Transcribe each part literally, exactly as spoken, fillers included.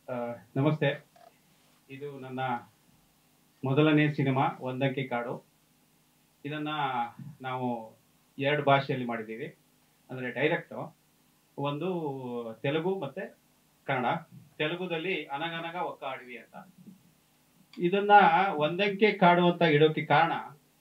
ಆ, ನಮಸ್ತೆ. ಇದು ನನ್ನ ಮೊದಲನೇ ಸಿನಿಮಾ ಒಂದಂಕಿ ಕಾಡು. ಇದನ್ನ ನಾವು ಎರಡು ಭಾಷೆಯಲ್ಲಿ ಮಾಡಿದ್ದೀವಿ. ಅಂದರೆ ಡೈರೆಕ್ಟು ಒಂದು ತೆಲುಗು ಮತ್ತೆ ಕನ್ನಡ. ತೆಲುಗುದಲ್ಲಿ ಅನಗನಗ ಒಕ್ಕ ಅಡವಿ ಅಂತ. ಇದನ್ನ ಒಂದಂಕೆ ಕಾಡು ಅಂತ ಇಡೋಕೆ ಕಾರಣ,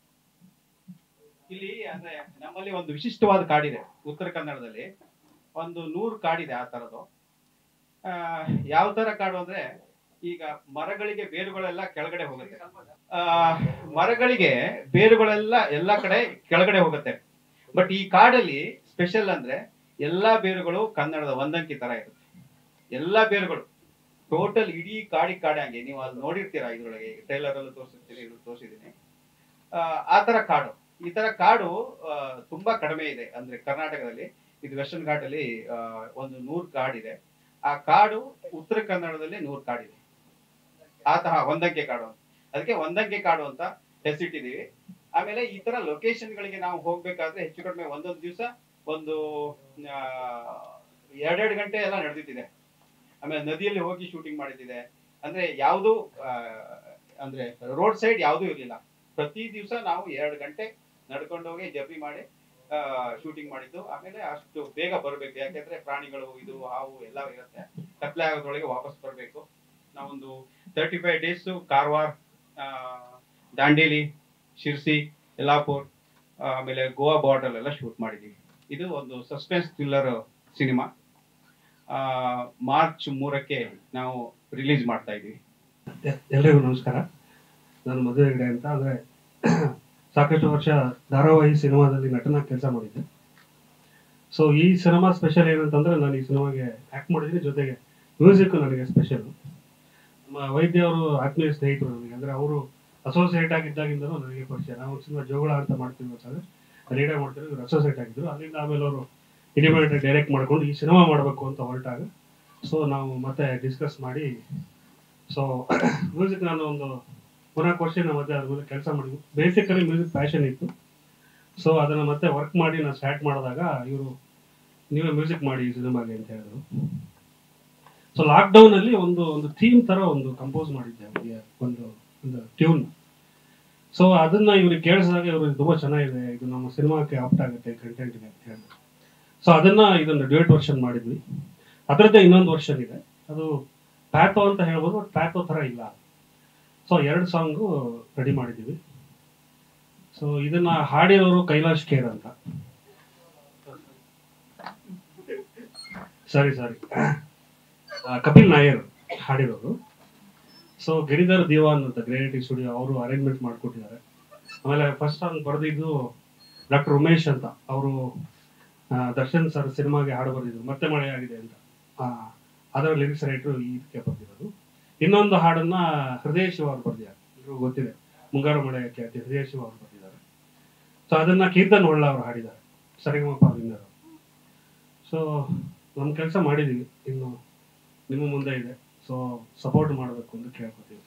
ಇಲ್ಲಿ ಅಂದ್ರೆ ನಮ್ಮಲ್ಲಿ ಒಂದು ವಿಶಿಷ್ಟವಾದ ಕಾಡಿದೆ ಉತ್ತರ ಕನ್ನಡದಲ್ಲಿ. ಒಂದು ನೂರು ಕಾಡಿದೆ ಆ ಥರದ್ದು. ಆ, ಯಾವ ತರ ಕಾಡು ಅಂದ್ರೆ, ಈಗ ಮರಗಳಿಗೆ ಬೇರುಗಳೆಲ್ಲ ಕೆಳಗಡೆ ಹೋಗುತ್ತೆ. ಆ ಮರಗಳಿಗೆ ಬೇರುಗಳೆಲ್ಲ ಎಲ್ಲಾ ಕಡೆ ಕೆಳಗಡೆ ಹೋಗುತ್ತೆ. ಬಟ್ ಈ ಕಾಡಲ್ಲಿ ಸ್ಪೆಷಲ್ ಅಂದ್ರೆ ಎಲ್ಲಾ ಬೇರುಗಳು ಕನ್ನಡದ ಒಂದಂಕಿ ತರ ಇರುತ್ತೆ. ಎಲ್ಲಾ ಬೇರುಗಳು ಟೋಟಲ್ ಇಡೀ ಕಾಡಿ ಕಾಡೆ ಹಂಗೆ ನೀವು ಅಲ್ಲಿ ನೋಡಿರ್ತೀರಾ, ಇದ್ರೊಳಗೆ ಟ್ರೈಲರ್ ಅಲ್ಲೂ ತೋರಿಸಿರ್ತೀನಿ, ಇದ್ರಲ್ಲಿ ತೋರಿಸಿದ್ದೀನಿ. ಆ ಆ ತರ ಕಾಡು, ಈ ತರ ಕಾಡು ಆ, ತುಂಬಾ ಕಡಿಮೆ ಇದೆ ಅಂದ್ರೆ ಕರ್ನಾಟಕದಲ್ಲಿ. ಇದು ವೆಸ್ಟರ್ನ್ ಘಾಟಲ್ಲಿ ಆ, ಒಂದು ನೂರು ಕಾಡಿದೆ. ಆ ಕಾಡು ಉತ್ತರ ಕನ್ನಡದಲ್ಲಿ ನೂರು ಕಾಡಿದೆ. ಆತಹ ಒಂದಂಕೆ ಕಾಡು ಅಂತ, ಅದಕ್ಕೆ ಒಂದಂಕೆ ಕಾಡು ಅಂತ ಹೆಸರಿಟ್ಟಿದೀವಿ. ಆಮೇಲೆ ಈ ತರ ಲೊಕೇಶನ್ ಗಳಿಗೆ ನಾವು ಹೋಗ್ಬೇಕಾದ್ರೆ ಹೆಚ್ಚು ಕಡಿಮೆ ಒಂದೊಂದು ದಿವಸ ಒಂದು ಆ, ಎರಡೆರಡು ಗಂಟೆ ಎಲ್ಲ ನಡೆದಿದೆ. ಆಮೇಲೆ ನದಿಯಲ್ಲಿ ಹೋಗಿ ಶೂಟಿಂಗ್ ಮಾಡಿದ್ದಿದೆ. ಅಂದ್ರೆ ಯಾವುದು ಅಂದ್ರೆ ರೋಡ್ ಸೈಡ್ ಯಾವ್ದು ಇರ್ಲಿಲ್ಲ. ಪ್ರತಿ ದಿವಸ ನಾವು ಎರಡು ಗಂಟೆ ನಡ್ಕೊಂಡು ಹೋಗಿ ಜರ್ನಿ ಮಾಡಿ ಶೂಟಿಂಗ್ ಮಾಡಿದ್ದು. ಆಮೇಲೆ ಅಷ್ಟು ಬೇಗ ಬರಬೇಕು, ಯಾಕೆಂದ್ರೆ ಪ್ರಾಣಿಗಳು ಇದು ಹಾವು ಎಲ್ಲ ಇರುತ್ತೆ. ಕತ್ಲೆ ಆಗೋದ್ರೊಳಗೆ ವಾಪಸ್ ಬರಬೇಕು. ನಾವೊಂದು thirty five days Karwar, Dandeli, Sirsi, Yellapur, ಆಮೇಲೆ ಗೋವಾ ಬಾರ್ಡರ್ ಎಲ್ಲ ಶೂಟ್ ಮಾಡಿದ್ದೀವಿ. ಇದು ಒಂದು ಸಸ್ಪೆನ್ಸ್ ಥ್ರಿಲ್ಲರ್ ಸಿನಿಮಾ. ಮಾರ್ಚ್ ಮೂರಕ್ಕೆ ನಾವು ರಿಲೀಸ್ ಮಾಡ್ತಾ ಇದ್ದೀವಿ. ಎಲ್ರಿಗೂ ನಮಸ್ಕಾರ. ನಾನು ಮಧು ಹೆಗ್ಡೆ ಅಂತ. ಅಂದರೆ ಸಾಕಷ್ಟು ವರ್ಷ ಧಾರಾವಾಹಿ ಸಿನಿಮಾದಲ್ಲಿ ನಟನಾಗಿ ಕೆಲಸ ಮಾಡಿದ್ದೆ. ಸೊ ಈ ಸಿನಿಮಾ ಸ್ಪೆಷಲ್ ಏನಂತಂದ್ರೆ, ನಾನು ಈ ಸಿನಿಮಾಗೆ ಆ್ಯಕ್ಟ್ ಮಾಡಿದ್ದೀನಿ, ಜೊತೆಗೆ ಮ್ಯೂಸಿಕ್ ನನಗೆ ಸ್ಪೆಷಲ್. ನಮ್ಮ ವೈದ್ಯ ಅವರು ಆತ್ಮೀಯ ಸ್ನೇಹಿತರು ನನಗೆ. ಅಂದರೆ ಅವರು ಅಸೋಸಿಯೇಟ್ ಆಗಿದ್ದಾಗಿಂದಲೂ ನನಗೆ ಪರಿಚಯ. ನಾವು ಸಿನಿಮಾ ಜೋಗಳ ಅಂತ ಮಾಡ್ತೀವಿ ಅಂತಂದರೆ ಲೀಡರ್ ಮಾಡ್ತೀವಿ, ಇವರು ಅಸೋಸಿಯೇಟ್ ಆಗಿದ್ದರು. ಅಲ್ಲಿಂದ ಆಮೇಲೆ ಅವರು ಇಂಡಿಪೆಂಡೆಂಟ್ ಡೈರೆಕ್ಟ್ ಮಾಡ್ಕೊಂಡು ಈ ಸಿನಿಮಾ ಮಾಡಬೇಕು ಅಂತ ಹೊರಟಾಗ ಸೊ ನಾವು ಮತ್ತೆ ಡಿಸ್ಕಸ್ ಮಾಡಿ, ಸೊ ಮ್ಯೂಸಿಕ್ ನಾನು ಒಂದು ನಾಲ್ಕು ವರ್ಷ ನಮ್ಮ ಮತ್ತೆ ಅದ್ರ ಮೇಲೆ ಕೆಲಸ ಮಾಡಿದ್ವಿ. ಬೇಸಿಕಲಿ ಮ್ಯೂಸಿಕ್ ಪ್ಯಾಷನ್ ಇತ್ತು. ಸೊ ಅದನ್ನು ಮತ್ತೆ ವರ್ಕ್ ಮಾಡಿ ನಾನು ಸ್ಟಾರ್ಟ್ ಮಾಡಿದಾಗ ಇವರು ನೀವೇ ಮ್ಯೂಸಿಕ್ ಮಾಡಿ ಈ ಸಿನಿಮಾಗೆ ಅಂತ ಹೇಳಿದ್ರು. ಸೊ ಲಾಕ್ಡೌನಲ್ಲಿ ಒಂದು ಒಂದು ಥೀಮ್ ಥರ ಒಂದು ಕಂಪೋಸ್ ಮಾಡಿದ್ದೆ, ಒಂದು ಒಂದು ಟ್ಯೂನ್. ಸೊ ಅದನ್ನ ಇವ್ರಿಗೆ ಕೇಳಿಸಿದಾಗ ಇವ್ರಿಗೆ ತುಂಬ ಚೆನ್ನಾಗಿದೆ, ಇದು ನಮ್ಮ ಸಿನಿಮಾಕ್ಕೆ ಆಪ್ಟ್ ಆಗುತ್ತೆ ಕಂಟೆಂಟ್ಗೆ ಅಂತ ಹೇಳಿದ್ರು. ಸೊ ಅದನ್ನ ಇದನ್ನು ಡ್ಯೂಯೆಟ್ ವರ್ಷನ್ ಮಾಡಿದ್ವಿ. ಅದರದ್ದೇ ಇನ್ನೊಂದು ವರ್ಷನ್ ಇದೆ, ಅದು ಪ್ಯಾಥೋ ಅಂತ ಹೇಳ್ಬೋದು, ಬಟ್ ಪ್ಯಾಥೋ ಥರ ಇಲ್ಲ. ಸೊ ಎರಡು ಸಾಂಗು ರೆಡಿ ಮಾಡಿದ್ದೀವಿ. ಸೊ ಇದನ್ನ ಹಾಡಿರೋರು ಕೈಲಾಶ್ ಖೇರ್ ಅಂತ. ಸಾರಿ ಸಾರಿ ಕಪಿಲ್ ನಾಯರ್ ಹಾಡಿರೋರು. ಸೊ ಗಿರಿಧರ್ ದಿವಾನ್ ಅಂತ ಗ್ರೇನಿಟಿ ಸ್ಟುಡಿಯೋ ಅವರು ಅರೇಂಜ್ಮೆಂಟ್ ಮಾಡಿಕೊಟ್ಟಿದ್ದಾರೆ. ಆಮೇಲೆ ಫಸ್ಟ್ ಸಾಂಗ್ ಬರೆದಿದ್ದು ಡಾಕ್ಟರ್ ಉಮೇಶ್ ಅಂತ. ಅವರು ದರ್ಶನ್ ಸರ್ ಸಿನಿಮಾಗೆ ಹಾಡು ಬರೆದಿದ್ರು, ಮತ್ತೆ ಮಳೆ ಆಗಿದೆ ಅಂತ. ಅದರ ಲಿರಿಕ್ಸ್ ರೈಟರು ಇದಕ್ಕೆ ಬರ್ದಿರೋದು. ಇನ್ನೊಂದು ಹಾಡನ್ನ ಹೃದಯ ಶಿವ ಅವರು ಬರ್ದಿದ್ದಾರೆ, ಎಲ್ರಿಗೂ ಗೊತ್ತಿದೆ, ಮುಂಗಾರು ಮಳೆ ಖ್ಯಾತಿ ಹೃದಯ ಶಿವ ಅವರು ಬರ್ದಿದ್ದಾರೆ. ಸೊ ಅದನ್ನ ಕೀರ್ತನ್ ಒಳ್ಳ ಅವರು ಹಾಡಿದ್ದಾರೆ, ಸರಿಗಮಪ ವಿನ್ನರ್. ಸೊ ನಮ್ಮ ಕೆಲಸ ಮಾಡಿದ್ದೀವಿ, ಇನ್ನು ನಿಮ್ಮ ಮುಂದೆ ಇದೆ. ಸೊ ಸಪೋರ್ಟ್ ಮಾಡಬೇಕು ಅಂತ ಕೇಳ್ಕೊತೀವಿ.